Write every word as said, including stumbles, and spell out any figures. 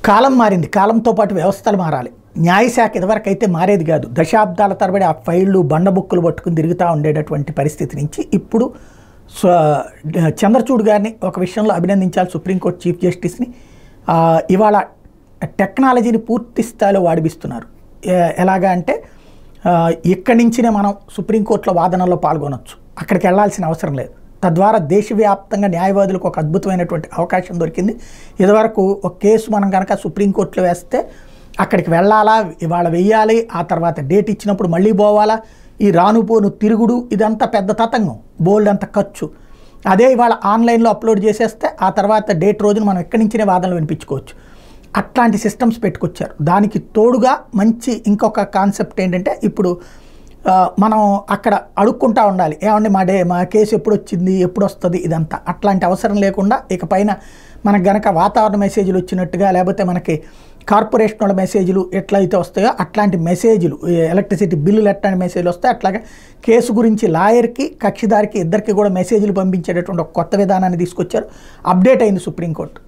కాలం మారింది, కాలంతో పాటు వ్యవస్థలు మారాలి. న్యాయశాఖ ఇదివరకు అయితే మారేది కాదు. దశాబ్దాల తరబడి ఆ ఫైళ్లు బండబుక్కులు పట్టుకుని తిరుగుతూ ఉండేటటువంటి పరిస్థితి నుంచి ఇప్పుడు చంద్రచూడ్ గారిని ఒక విషయంలో అభినందించాలి, సుప్రీంకోర్టు చీఫ్ జస్టిస్ని. ఇవాళ టెక్నాలజీని పూర్తి స్థాయిలో వాడిపిస్తున్నారు. ఎలాగా అంటే ఇక్కడి నుంచినే మనం సుప్రీంకోర్టులో వాదనలో పాల్గొనవచ్చు, అక్కడికి వెళ్లాల్సిన అవసరం లేదు. తద్వారా దేశవ్యాప్తంగా న్యాయవాదులకు ఒక అద్భుతమైనటువంటి అవకాశం దొరికింది. ఇదివరకు ఒక కేసు మనం కనుక సుప్రీంకోర్టులో వేస్తే అక్కడికి వెళ్ళాలా, ఇవాళ వెయ్యాలి, ఆ తర్వాత డేట్ ఇచ్చినప్పుడు మళ్ళీ పోవాలా, ఈ రానుపోను తిరుగుడు, ఇదంతా పెద్ద తతంగం, బోల్డ్ అంత ఖర్చు. అదే ఇవాళ ఆన్లైన్లో అప్లోడ్ చేసేస్తే ఆ తర్వాత డేట్ రోజున మనం ఎక్కడి నుంచినే వాదనలు వినిపించుకోవచ్చు. అట్లాంటి సిస్టమ్స్ పెట్టుకొచ్చారు. దానికి తోడుగా మంచి ఇంకొక కాన్సెప్ట్ ఏంటంటే ఇప్పుడు మనం అక్కడ అడుక్కుంటా ఉండాలి, ఏమండి మా డే మా కేసు ఎప్పుడు వచ్చింది, ఎప్పుడు వస్తుంది, ఇదంతా అట్లాంటి అవసరం లేకుండా ఇక పైన మనకు గనక వాతావరణ మెసేజ్లు వచ్చినట్టుగా లేకపోతే మనకి కార్పొరేషన్ వాళ్ళ మెసేజ్లు ఎట్లయితే వస్తాయో అట్లాంటి మెసేజ్లు, ఎలక్ట్రిసిటీ బిల్లులు ఎట్లాంటి మెసేజ్లు వస్తాయి అట్లాగే కేసు గురించి లాయర్కి కక్షిదారికి ఇద్దరికి కూడా మెసేజ్లు పంపించేటటువంటి ఒక కొత్త విధానాన్ని తీసుకొచ్చారు. అప్డేట్ అయింది సుప్రీంకోర్టు.